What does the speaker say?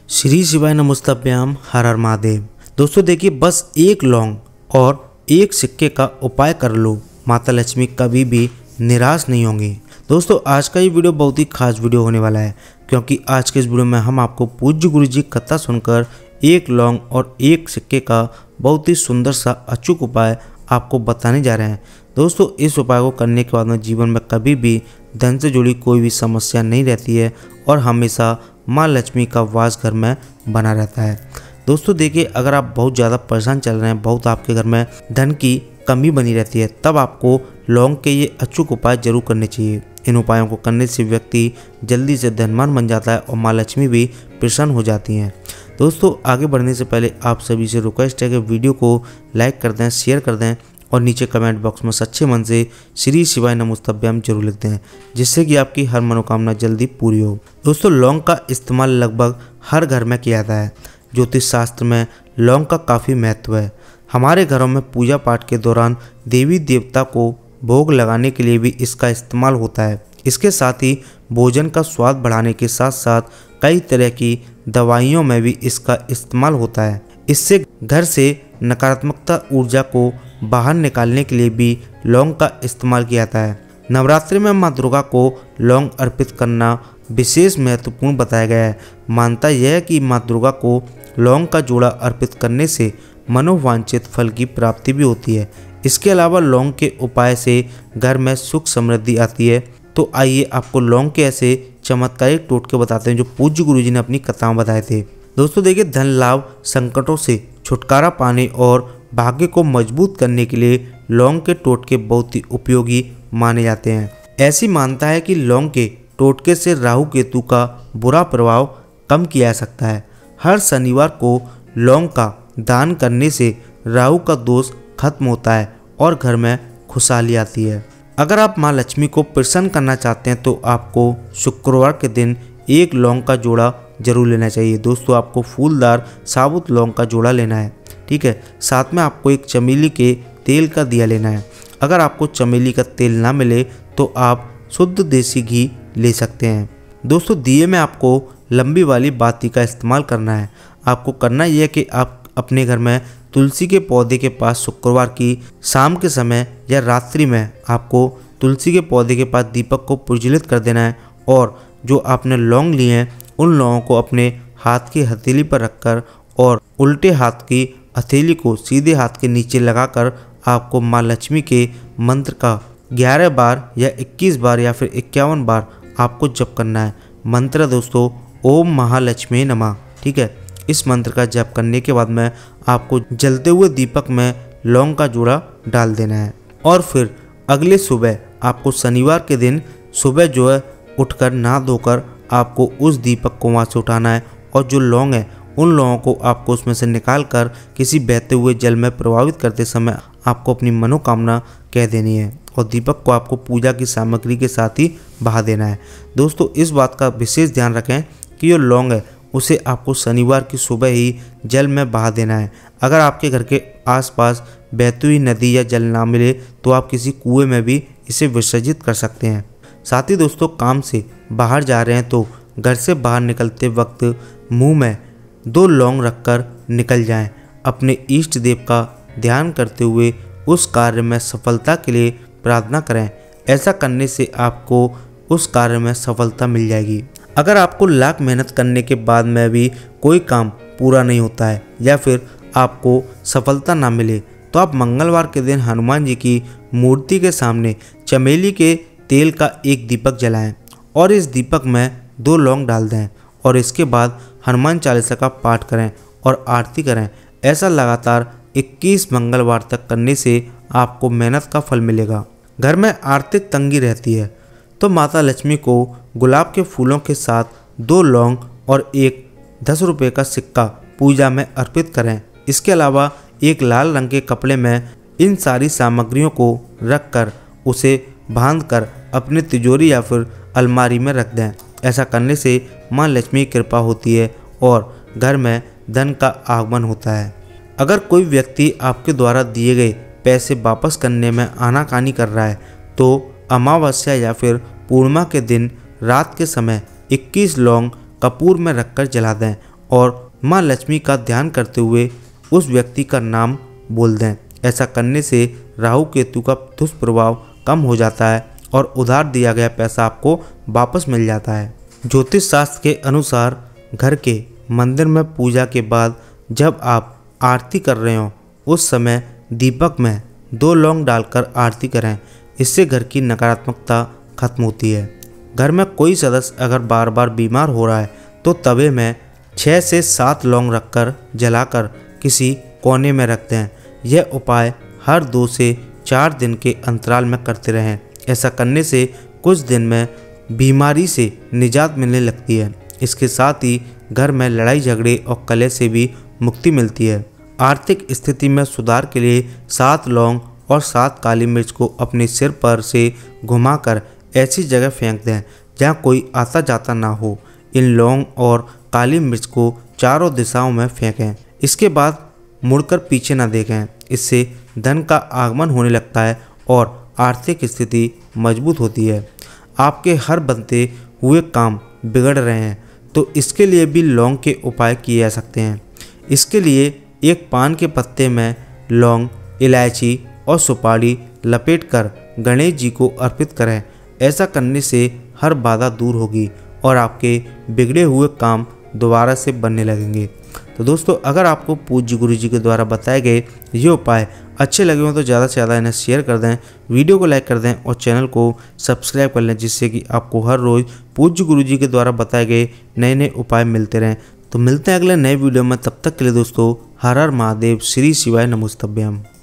श्री शिवाय नमस्तभ्याम हर हर महादेव। दोस्तों देखिए, बस एक लौंग और एक सिक्के का उपाय कर लो, माता लक्ष्मी कभी भी निराश नहीं होंगी। दोस्तों आज का ये वीडियो बहुत ही खास वीडियो होने वाला है, क्योंकि आज के इस वीडियो में हम आपको पूज्य गुरु जी कथा सुनकर एक लौंग और एक सिक्के का बहुत ही सुंदर सा अचूक उपाय आपको बताने जा रहे हैं। दोस्तों इस उपाय को करने के बाद में जीवन में कभी भी धन से जुड़ी कोई भी समस्या नहीं रहती है और हमेशा माँ लक्ष्मी का वास घर में बना रहता है। दोस्तों देखिए, अगर आप बहुत ज़्यादा परेशान चल रहे हैं, बहुत आपके घर में धन की कमी बनी रहती है, तब आपको लौंग के ये अचूक उपाय जरूर करने चाहिए। इन उपायों को करने से व्यक्ति जल्दी से धनवान बन जाता है और माँ लक्ष्मी भी प्रसन्न हो जाती हैं। दोस्तों आगे बढ़ने से पहले आप सभी से रिक्वेस्ट है कि वीडियो को लाइक कर दें, शेयर कर दें और नीचे कमेंट बॉक्स में सच्चे मन से श्री शिवाय नमस्तभ्याम जरूर लिख दें, जिससे कि आपकी हर मनोकामना जल्दी पूरी हो। दोस्तों लौंग का इस्तेमाल लगभग हर घर में किया जाता है। ज्योतिष शास्त्र में लौंग का काफ़ी महत्व है। हमारे घरों में पूजा पाठ के दौरान देवी देवता को भोग लगाने के लिए भी इसका इस्तेमाल होता है। इसके साथ ही भोजन का स्वाद बढ़ाने के साथ साथ कई तरह की दवाइयों में भी इसका इस्तेमाल होता है। इससे घर से नकारात्मकता ऊर्जा को बाहर निकालने के लिए भी लौंग का इस्तेमाल किया जाता है। नवरात्रि में माँ दुर्गा को लौंग अर्पित करना विशेष महत्वपूर्ण बताया गया है। मानता यह है कि माँ दुर्गा को लौंग का जोड़ा अर्पित करने से मनोवांछित फल की प्राप्ति भी होती है। इसके अलावा लौंग के उपाय से घर में सुख समृद्धि आती है। तो आइए आपको लौंग के ऐसे चमत्कारिक टोटके बताते हैं जो पूज्य गुरु जी ने अपनी कथा में बताए थे। दोस्तों देखिए, धन लाभ, संकटों से छुटकारा पाने और भाग्य को मजबूत करने के लिए लौंग के टोटके बहुत ही उपयोगी माने जाते हैं। ऐसी मान्यता है कि लौंग के टोटके से राहु केतु का बुरा प्रभाव कम किया जा सकता है। हर शनिवार को लौंग का दान करने से राहु का दोष खत्म होता है और घर में खुशहाली आती है। अगर आप माँ लक्ष्मी को प्रसन्न करना चाहते हैं तो आपको शुक्रवार के दिन एक लौंग का जोड़ा जरूर लेना चाहिए। दोस्तों आपको फूलदार साबुत लौंग का जोड़ा लेना है, ठीक है। साथ में आपको एक चमेली के तेल का दिया लेना है। अगर आपको चमेली का तेल ना मिले तो आप शुद्ध देसी घी ले सकते हैं। दोस्तों दिए में आपको लंबी वाली बाती का इस्तेमाल करना है। आपको करना यह है कि आप अपने घर में तुलसी के पौधे के पास शुक्रवार की शाम के समय या रात्रि में आपको तुलसी के पौधे के पास दीपक को प्रज्वलित कर देना है और जो आपने लौंग लिए हैं उन लौंगों को अपने हाथ की हथेली पर रखकर और उल्टे हाथ की हथेली को सीधे हाथ के नीचे लगाकर आपको माँ लक्ष्मी के मंत्र का 11 बार या 21 बार या फिर 51 बार आपको जप करना है। मंत्र दोस्तों ओम महालक्ष्मी नमः, ठीक है। इस मंत्र का जप करने के बाद में आपको जलते हुए दीपक में लौंग का जोड़ा डाल देना है और फिर अगले सुबह आपको शनिवार के दिन सुबह जो है उठकर नहा धोकर आपको उस दीपक को वहाँ से उठाना है और जो लौंग है उन लौंगों को आपको उसमें से निकाल कर किसी बहते हुए जल में प्रभावित करते समय आपको अपनी मनोकामना कह देनी है और दीपक को आपको पूजा की सामग्री के साथ ही बहा देना है। दोस्तों इस बात का विशेष ध्यान रखें कि जो लौंग है उसे आपको शनिवार की सुबह ही जल में बहा देना है। अगर आपके घर के आसपास बहती हुई नदी या जल ना मिले तो आप किसी कुएं में भी इसे विसर्जित कर सकते हैं। साथ ही दोस्तों काम से बाहर जा रहे हैं तो घर से बाहर निकलते वक्त मुंह में 2 लौंग रखकर निकल जाएं। अपने इष्ट देव का ध्यान करते हुए उस कार्य में सफलता के लिए प्रार्थना करें। ऐसा करने से आपको उस कार्य में सफलता मिल जाएगी। अगर आपको लाख मेहनत करने के बाद में भी कोई काम पूरा नहीं होता है या फिर आपको सफलता ना मिले तो आप मंगलवार के दिन हनुमान जी की मूर्ति के सामने चमेली के तेल का एक दीपक जलाएं और इस दीपक में 2 लौंग डाल दें और इसके बाद हनुमान चालीसा का पाठ करें और आरती करें। ऐसा लगातार 21 मंगलवार तक करने से आपको मेहनत का फल मिलेगा। घर में आर्थिक तंगी रहती है तो माता लक्ष्मी को गुलाब के फूलों के साथ 2 लौंग और एक 10 रुपये का सिक्का पूजा में अर्पित करें। इसके अलावा एक लाल रंग के कपड़े में इन सारी सामग्रियों को रखकर उसे बांधकर अपने तिजोरी या फिर अलमारी में रख दें। ऐसा करने से माँ लक्ष्मी की कृपा होती है और घर में धन का आगमन होता है। अगर कोई व्यक्ति आपके द्वारा दिए गए पैसे वापस करने में आनाकानी कर रहा है तो अमावस्या या फिर पूर्णिमा के दिन रात के समय 21 लौंग कपूर में रखकर जला दें और माँ लक्ष्मी का ध्यान करते हुए उस व्यक्ति का नाम बोल दें। ऐसा करने से राहु केतु का दुष्प्रभाव कम हो जाता है और उधार दिया गया पैसा आपको वापस मिल जाता है। ज्योतिष शास्त्र के अनुसार घर के मंदिर में पूजा के बाद जब आप आरती कर रहे हो उस समय दीपक में 2 लौंग डालकर आरती करें। इससे घर की नकारात्मकता खत्म होती है। घर में कोई सदस्य अगर बार बार बीमार हो रहा है तो तवे में 6 से 7 लौंग रखकर जलाकर किसी कोने में रख दें। यह उपाय हर 2 से 4 दिन के अंतराल में करते रहें। ऐसा करने से कुछ दिन में बीमारी से निजात मिलने लगती है। इसके साथ ही घर में लड़ाई झगड़े और कलह से भी मुक्ति मिलती है। आर्थिक स्थिति में सुधार के लिए 7 लौंग और 7 काली मिर्च को अपने सिर पर से घुमाकर ऐसी जगह फेंक दें जहां कोई आता जाता ना हो। इन लौंग और काली मिर्च को चारों दिशाओं में फेंकें। इसके बाद मुड़कर पीछे ना देखें। इससे धन का आगमन होने लगता है और आर्थिक स्थिति मजबूत होती है। आपके हर बनते हुए काम बिगड़ रहे हैं तो इसके लिए भी लौंग के उपाय किए जा सकते हैं। इसके लिए एक पान के पत्ते में लौंग, इलायची और सुपारी लपेटकर गणेश जी को अर्पित करें। ऐसा करने से हर बाधा दूर होगी और आपके बिगड़े हुए काम दोबारा से बनने लगेंगे। तो दोस्तों, अगर आपको पूज्य गुरु जी के द्वारा बताए गए ये उपाय अच्छे लगे हों तो ज़्यादा से ज़्यादा इन्हें शेयर कर दें, वीडियो को लाइक कर दें और चैनल को सब्सक्राइब कर लें, जिससे कि आपको हर रोज़ पूज्य गुरु जी के द्वारा बताए गए नए नए उपाय मिलते रहें। तो मिलते हैं अगले नए वीडियो में। तब तक के लिए दोस्तों, हर हर महादेव, श्री शिवाय नमोस्तुभ्यम।